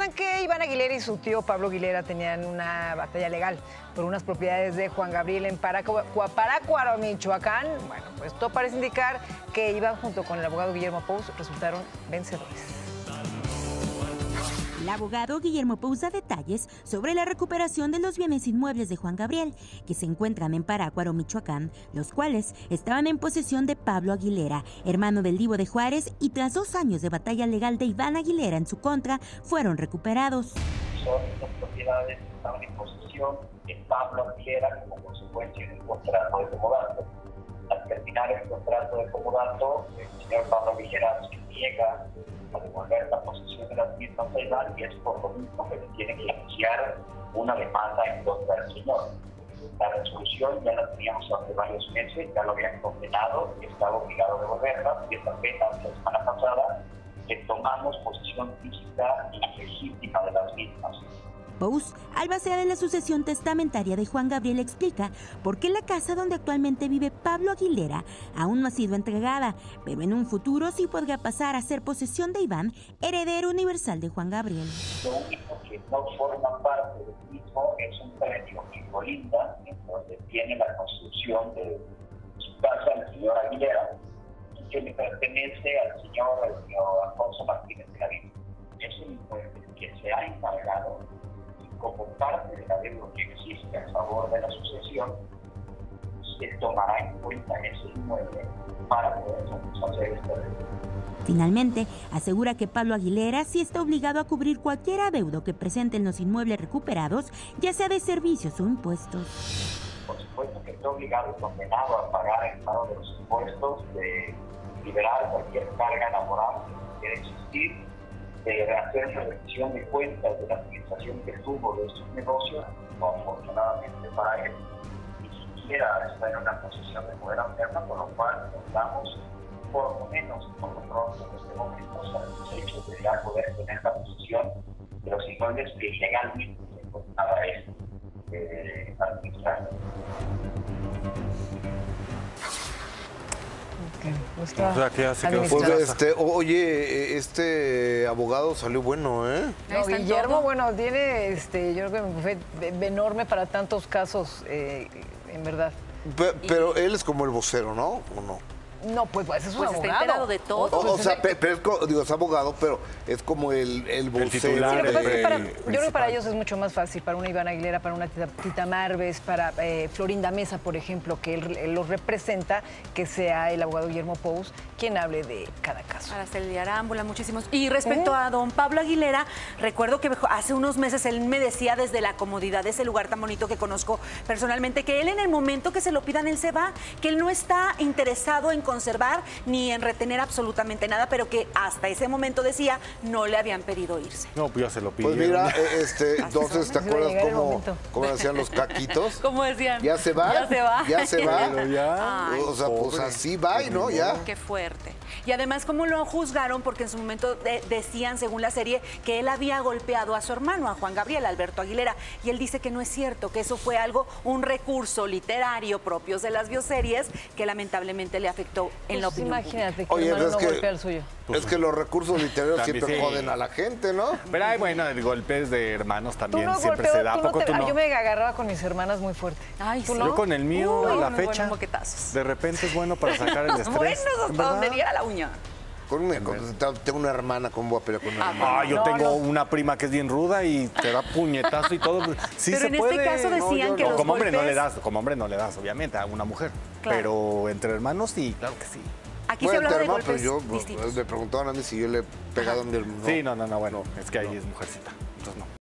recuerdan que Iván Aguilera y su tío Pablo Aguilera tenían una batalla legal por unas propiedades de Juan Gabriel en Parácuaro, Michoacán? Bueno, pues todo parece indicar que Iván junto con el abogado Guillermo Pous resultaron vencedores. El abogado Guillermo Pous da detalles sobre la recuperación de los bienes inmuebles de Juan Gabriel, que se encuentran en Parácuaro, Michoacán, los cuales estaban en posesión de Pablo Aguilera, hermano del Divo de Juárez, y tras 2 años de batalla legal de Iván Aguilera en su contra, fueron recuperados. Son estas propiedades que estaban en posesión de Pablo Aguilera como consecuencia del contrato de comodato. Al terminar el contrato de comodato, el señor Pablo Aguilera se niega a devolver la posesión de las mismas a Iván, y es por lo mismo que se tiene que iniciar una demanda en contra del señor. La resolución ya la teníamos hace varios meses, ya lo habían condenado y estaba obligado a devolverla, y esta pena la semana pasada que tomamos posesión física y legítima de las mismas. Pous, al basear en la sucesión testamentaria de Juan Gabriel, explica por qué la casa donde actualmente vive Pablo Aguilera aún no ha sido entregada, pero en un futuro sí podría pasar a ser posesión de Iván, heredero universal de Juan Gabriel. Lo único que no forma parte del mismo es un predio en Colinda, en donde tiene la construcción de su casa el señor Aguilera, y que le pertenece al señor Alfonso Martínez de la Vida. Es un inmueble que se ha encargado, como parte de la deuda que existe a favor de la sucesión, se tomará en cuenta ese inmueble para poder satisfacer esta deuda. Finalmente, asegura que Pablo Aguilera sí está obligado a cubrir cualquier adeudo que presenten los inmuebles recuperados, ya sea de servicios o impuestos. Por supuesto que está obligado y condenado a pagar el pago de los impuestos, de liberar cualquier carga laboral que pudiera existir, de hacer una rendición de cuentas de la administración que tuvo de estos negocios. No, afortunadamente para él, ni siquiera está en una posición de poder hacerla, por lo cual estamos, por lo menos, por lo pronto, en este momento, satisfechos de ya poder tener la posición de los inmuebles que legalmente se encontraba él administrando. O sea, que ya se quedó sin Pues casa. oye, este abogado salió bueno, ¿eh? No, Guillermo, bueno, tiene, yo creo que un bufete enorme para tantos casos, en verdad. Pero él es como el vocero, ¿no? ¿O no? No, pues es un Pues abogado. está enterado de todo. O sea, pero es abogado, pero es como el vocero. titular, Sí, lo que pasa es que yo creo que principal. para ellos es mucho más fácil, para una Iván Aguilera, para una Tita Marves, para Florinda Mesa, por ejemplo, que él los representa, que sea el abogado Guillermo Pous quien hable de cada caso. Araceli Arámbula, muchísimos. Y respecto a don Pablo Aguilera, recuerdo que hace unos meses él me decía desde la comodidad de ese lugar tan bonito que conozco personalmente, que él en el momento que se lo pidan, él se va, que él no está interesado en conservar ni en retener absolutamente nada, pero que hasta ese momento decía no le habían pedido irse. No, pues ya se lo pidieron. Pues mira, entonces, ¿te acuerdas llegar el momento. cómo hacían los caquitos? ¿Cómo decían? ¿Ya se va? Ya se va. Ya se va. Pero ya. Ay, O sea, pues pobre. así va y no, ya. Qué fuerte. Y además, ¿cómo lo juzgaron? Porque en su momento decían, según la serie, que él había golpeado a su hermano, a Juan Gabriel, Alberto Aguilera. Y él dice que no es cierto, que eso fue un recurso literario propios de las bioseries que lamentablemente le afectó en la opinión pública. Imagínate que Oye, el hermano pues no es que- golpea al suyo. Es que los recursos literarios También siempre sí. joden a la gente, ¿no? Pero hay, bueno, el golpes de hermanos Tú también no siempre golpeas, se da. ¿A poco tú no? Yo me agarraba con mis hermanas muy fuerte. Ay, ¿Tú sí. no? Yo con el mío, Uy, a la muy fecha, buenos moquetazos. de repente es bueno para sacar el estrés. Buenos ¿En hasta donde verdad? llega la uña. Tengo una hermana, ¿cómo voy a pelear con una hermana? Ah, yo tengo una prima que es bien ruda y te da puñetazo y todo. Sí Pero se en puede. este caso decían yo que no. los Como hombre no golpes- le das, como hombre no le das, obviamente, a una mujer. Claro. Pero entre hermanos sí, claro que sí. Aquí se Bueno, hablaba de hermano, golpes pero yo distintos. me preguntaban a mí si yo le he pegado a mi hermano. Sí, no, bueno, es que ahí es mujercita. Entonces no.